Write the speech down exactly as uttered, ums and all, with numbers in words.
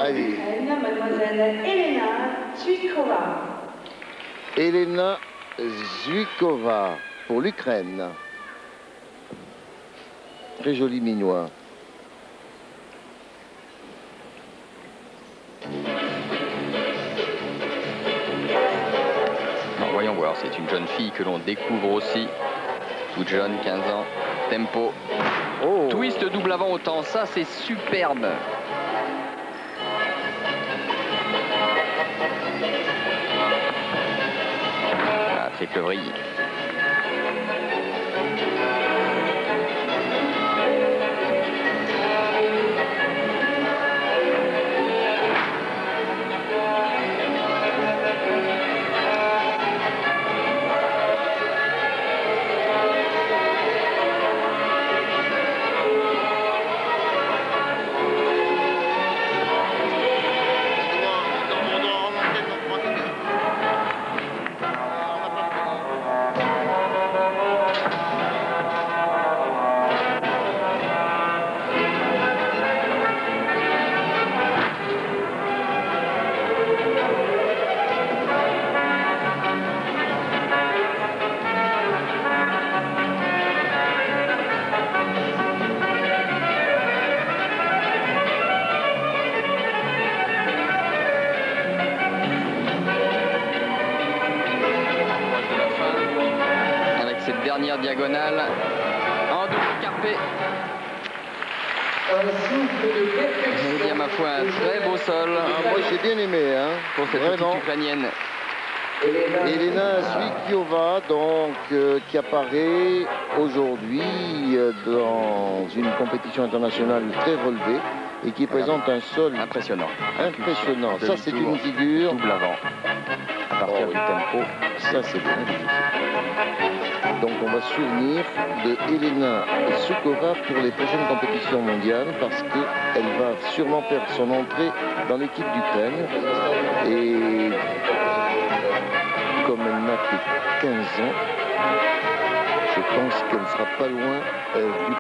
Allez. Mademoiselle Elena Zhuikova. Elena Zhuikova pour l'Ukraine. Très joli minois. Alors, voyons voir, c'est une jeune fille que l'on découvre aussi. Toute jeune, quinze ans. Tempo. Oh. Twist double avant autant, ça c'est superbe. Ah, triple vrille. Cette dernière diagonale en double carpé. Eh bien, ma foi, un très beau sol. Ah, moi j'ai bien aimé hein, pour cette vraiment. petite Ukrainienne. Elena Zhuikova, donc, euh, qui apparaît aujourd'hui euh, dans une compétition internationale très relevée et qui présente un sol impressionnant. Impressionnant. Ça, c'est une figure. Double avant. À partir oh, du tempo. Ça, c'est bien. Donc, on va se souvenir de Elena Zhuikova pour les prochaines compétitions mondiales parce qu'elle va sûrement faire son entrée dans l'équipe d'Ukraine. Et comme elle n'a que quinze ans, je pense qu'elle ne sera pas loin euh, du